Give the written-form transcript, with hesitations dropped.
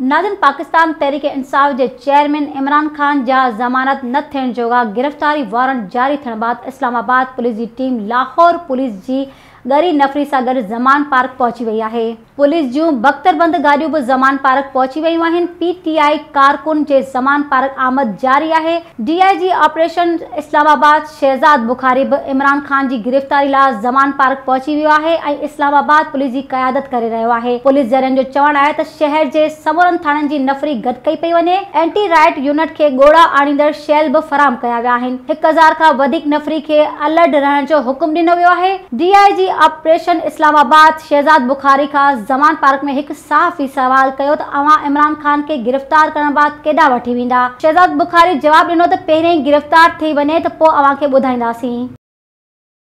नाज़रीन, पाकिस्तान तहरीक इंसाफ के चेयरमैन इमरान खान जा ज़मानत न थियण जोगा गिरफ्तारी वारंट जारी थियण बाद इस्लामाबाद पुलिस की टीम लाहौर पुलिस की गरी नफ़री सां गॾु ज़मान पार्क पहुची वई है। पुलिस जूं बख्तरबंद गाड़ियों भी ज़मान पार्क पहुची वयूं आहिनि। पीटीआई कारकुन के ज़मान पार्क आमद जारी है। डीआईजी ऑपरेशन इस्लामाबाद शहजाद बुखारी भी इमरान खान की गिरफ्तारी लाइ ज़मान पार्क पहुची वियो है ऐं इस्लामाबाद पुलिस की क़यादत करे रहियो आहे। पुलिस जरनि जो चवणु आहे त शहर के समूरनि थाणनि की नफ़री गॾु कई पई वञे। एंटी राइट यूनिट के ॻोड़ा आणींदड़ शैल भी फराहम कया विया आहिनि। 1000 खां वधीक नफ़री के अलर्ट रहण जो हुकुम ॾिनो वियो आहे। डीआईजी ऑपरेशन इस्लामाबाद शहजाद बुखारी का ज़मान पार्क में एक साफ़ी सवाल कयो त अवां इमरान खान के गिरफ्तार करण बाद केॾा वठी वेंदा। शहजाद बुखारी जवाब ॾिनो त पहिरें गिरफ्तार थी वञे त पोइ अवां खे ॿुधाईंदासीं।